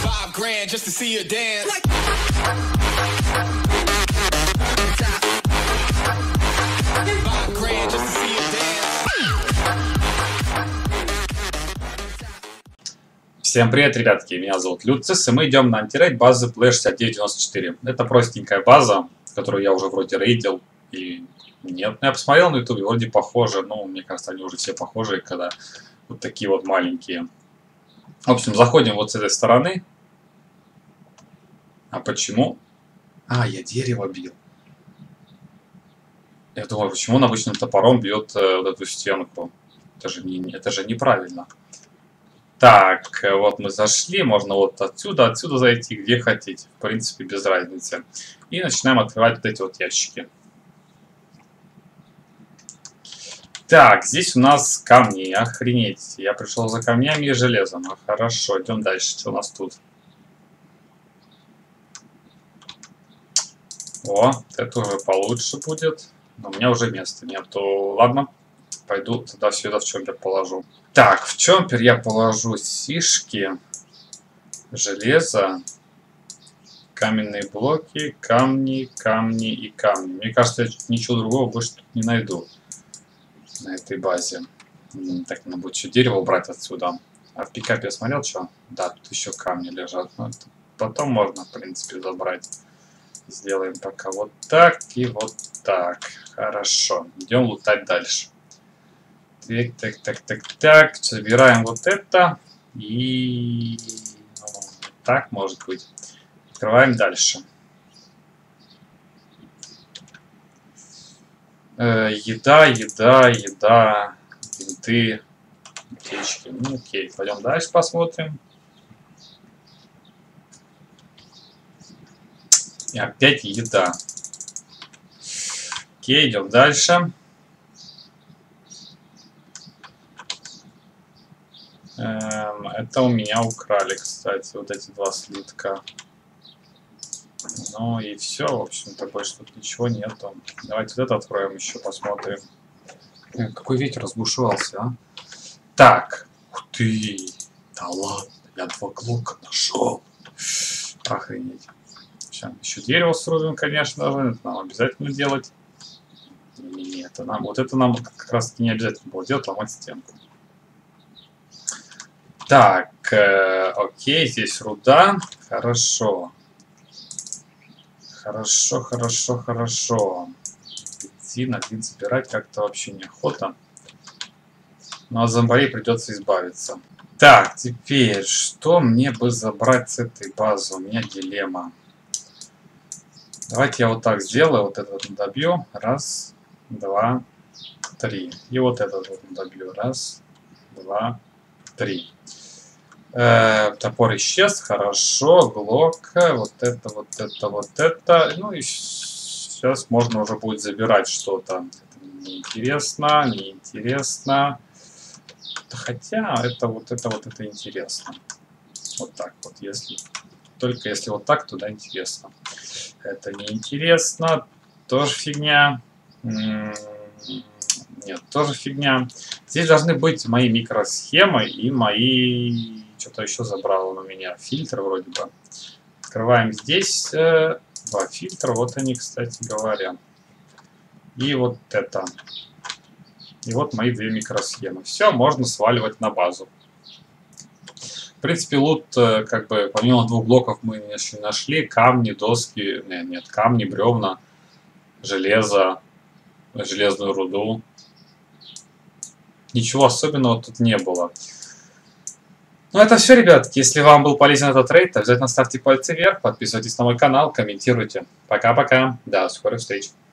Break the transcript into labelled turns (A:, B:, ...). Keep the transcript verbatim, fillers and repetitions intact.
A: Всем привет, ребятки, меня зовут Люцис, и мы идем на антирейд базы Плей шестьдесят девять девяносто четыре. Это простенькая база, которую я уже вроде рейдил, и нет, я посмотрел на ютубе, вроде похоже, но мне кажется, они уже все похожие, когда вот такие вот маленькие. В общем, заходим вот с этой стороны. А почему? А, я дерево бил. Я думаю, почему он обычным топором бьет э, вот эту стенку? Это же, не, это же неправильно. Так, вот мы зашли, можно вот отсюда, отсюда зайти, где хотите. В принципе, без разницы. И начинаем открывать вот эти вот ящики. Так, здесь у нас камни, охренеть. Я пришел за камнями и железом. Ну, хорошо, идем дальше. Что у нас тут? О, это уже получше будет. Но у меня уже места нету. Ладно, пойду тогда сюда в чомпер положу. Так, в чомпер я положу фишки, железо, каменные блоки, камни, камни и камни. Мне кажется, я ничего другого больше тут не найду на этой базе. Так, надо будет еще дерево убрать отсюда. А в пикапе я смотрел, что? Да, тут еще камни лежат. Но это потом можно, в принципе, забрать. Сделаем пока вот так и вот так. Хорошо. Идем лутать дальше. Так, так, так, так, так. Собираем вот это. И ну, так может быть. Открываем дальше. Э, еда, еда, еда. Бинты. Аптечки. Ну окей. Пойдем дальше посмотрим. И опять еда. Окей, идем дальше. Эм, это у меня украли, кстати, вот эти два слитка. Ну и все, в общем-то, больше тут ничего нету. Давайте вот это откроем еще, посмотрим. Э, какой ветер разбушевался, а? Так, ух ты, да ладно, я два глока нашел. Охренеть. Сейчас еще дерево срубим, конечно же, это нам обязательно делать. Нет, это нам, вот это нам как раз таки не обязательно было делать, ломать стенку. Так, э, окей, здесь руда. Хорошо. Хорошо, хорошо, хорошо. Идти на глин собирать как-то вообще неохота. Ну а зомбарей придется избавиться. Так, теперь, что мне бы забрать с этой базы? У меня дилемма. Давайте я вот так сделаю, вот это вот добью. Раз, два, три. И вот этот вот добью. Раз, два, три. Э, топор исчез, хорошо. Глок, вот это, вот это, вот это. Ну и сейчас можно уже будет забирать что-то. Неинтересно, неинтересно. Хотя это вот это вот это интересно. Вот так вот, если... Только если вот так, туда интересно. Это неинтересно. Тоже фигня. Нет, тоже фигня. Здесь должны быть мои микросхемы и мои... Что-то еще забрало на меня. Фильтр вроде бы. Открываем здесь. Э, два фильтра. Вот они, кстати говоря. И вот это. И вот мои две микросхемы. Все, можно сваливать на базу. В принципе, лут, как бы, помимо двух блоков мы еще нашли. Камни, доски, нет, нет, камни, бревна, железо, железную руду. Ничего особенного тут не было. Ну, это все, ребятки. Если вам был полезен этот рейд, обязательно ставьте пальцы вверх, подписывайтесь на мой канал, комментируйте. Пока-пока. До скорых встреч.